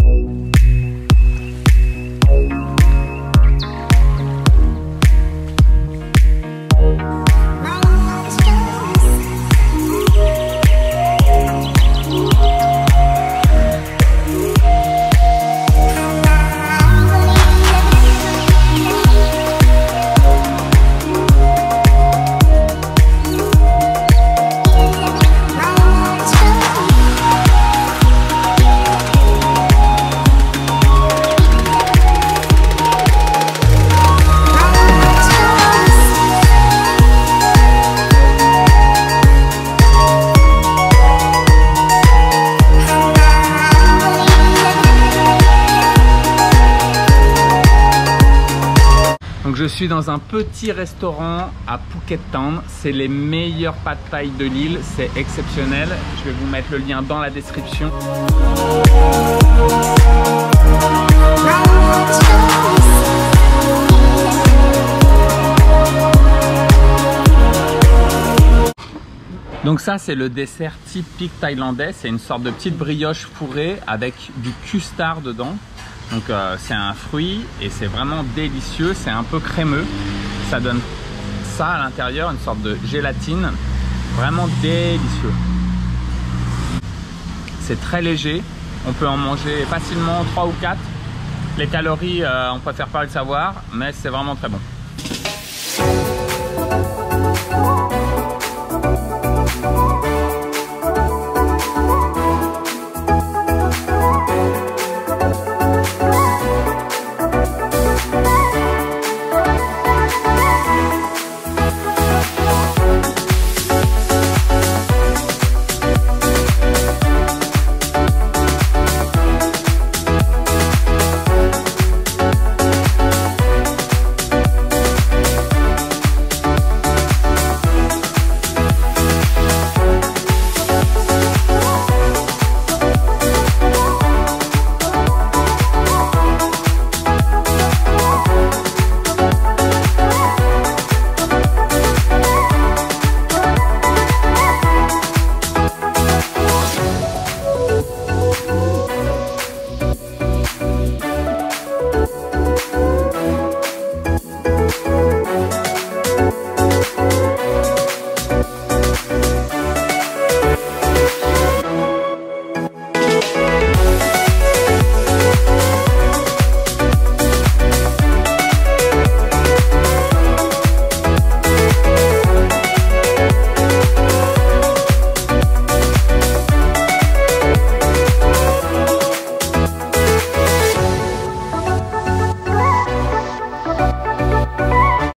Donc je suis dans un petit restaurant à Phuket Town, c'est les meilleurs pad thai de l'île, c'est exceptionnel. Je vais vous mettre le lien dans la description. Donc ça c'est le dessert typique thaïlandais, c'est une sorte de petite brioche fourrée avec du custard dedans. Donc c'est un fruit et c'est vraiment délicieux, c'est un peu crémeux. Ça donne ça à l'intérieur, une sorte de gélatine, vraiment délicieux. C'est très léger, on peut en manger facilement 3 ou 4. Les calories, on préfère pas le savoir, mais c'est vraiment très bon.